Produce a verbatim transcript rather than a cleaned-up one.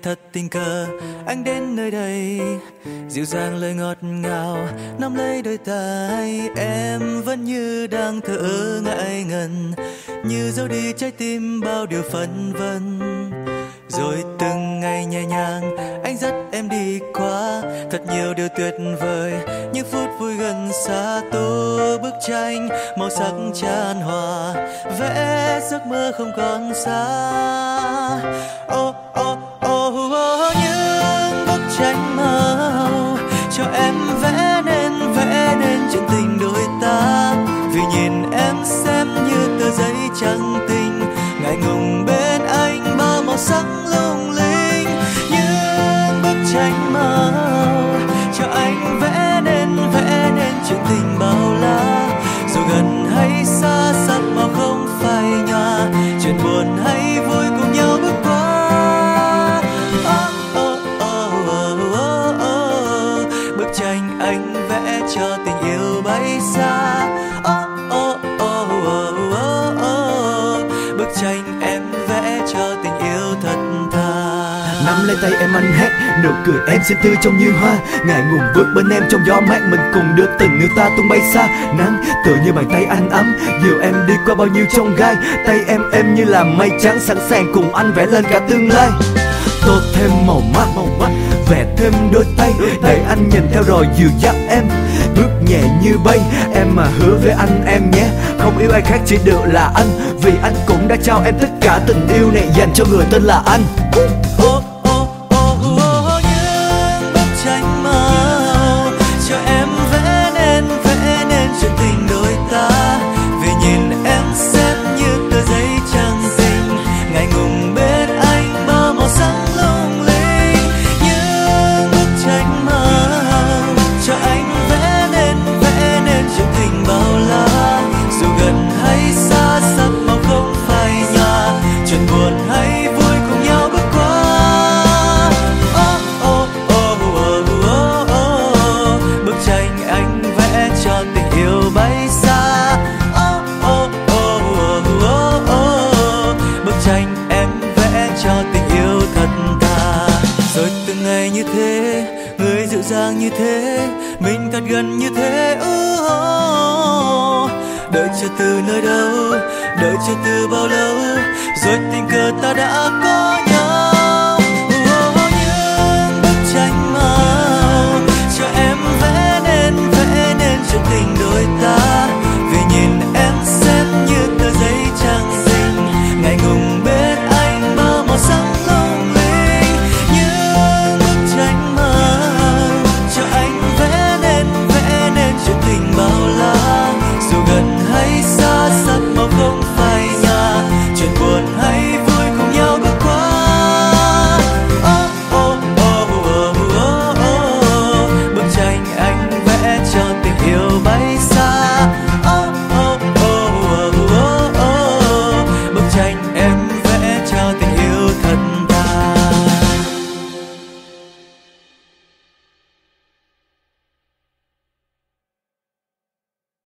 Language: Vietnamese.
thật tình cờ anh đến nơi đây, dịu dàng lời ngọt ngào nắm lấy đôi tay em, vẫn như đang thở ơ ngại ngần, như giấu đi trái tim bao điều phân vân. Rồi từng ngày nhẹ nhàng anh dắt em đi qua thật nhiều điều tuyệt vời, những phút vui gần xa tô bức tranh màu sắc chan hòa, vẽ giấc mơ không còn xa. Ô ô ô ô những bức tranh màu cho em vẽ nên vẽ nên chuyện tình đôi ta, vì nhìn em xem như tờ giấy trắng tinh, ngại ngùng bên anh bao màu sắc lung linh. Những bức tranh màu cho anh vẽ nên vẽ nên chuyện tình bao la, dù gần hay xa sắc màu không phai nhòa, chuyện buồn hay vui cùng nhau bước qua. Oh, oh, oh, oh, oh, oh. Bức tranh anh vẽ cho tình yêu bay xa. Oh, oh, oh, oh, oh, oh. Bức tranh em vẽ cho tình yêu thật thà. Nắm lấy tay em anh hét, nụ cười em xinh tươi trông như hoa, ngại ngùng bước bên em trong gió mát, mình cùng đưa tình yêu ta tung bay xa. Nắng tựa như bàn tay anh ấm, dìu em đi qua bao nhiêu chông gai, tay em em như là mây trắng sẵn sàng cùng anh vẽ lên cả tương lai. Tô thêm màu mắt, màu mắt vẽ thêm đôi tay, để anh nhìn theo rồi dìu dắt em bước nhẹ như bay. Em mà hứa với anh em nhé, không yêu ai khác chỉ được là anh, vì anh cũng đã trao em tất cả tình yêu này dành cho người tên là anh. Ô ô ô ô những bức tranh màu cho em vẽ nên vẽ nên chuyện tình đôi ta, vì nhìn em xem như tờ giấy trắng tinh, ngại ngùng bên anh bao màu sắc lung linh. Những bức tranh màu cho anh vẽ nên vẽ nên chuyện tình bao la, dù gần hay xa sắc màu không phai nhòa, chuyện buồn hay vui cùng nhau bước qua. Oh, oh, oh, oh, oh, oh. Bức tranh anh vẽ cho tình yêu bay xa. Oh, oh, oh, oh, oh, oh. Bức tranh em vẽ cho tình yêu thật thà. Rồi từng ngày như thế, người dịu dàng như thế, mình thật gần như thế. Oh, oh. Đợi chờ từ nơi đâu, đợi chờ từ bao lâu, rồi tình cờ ta đã có.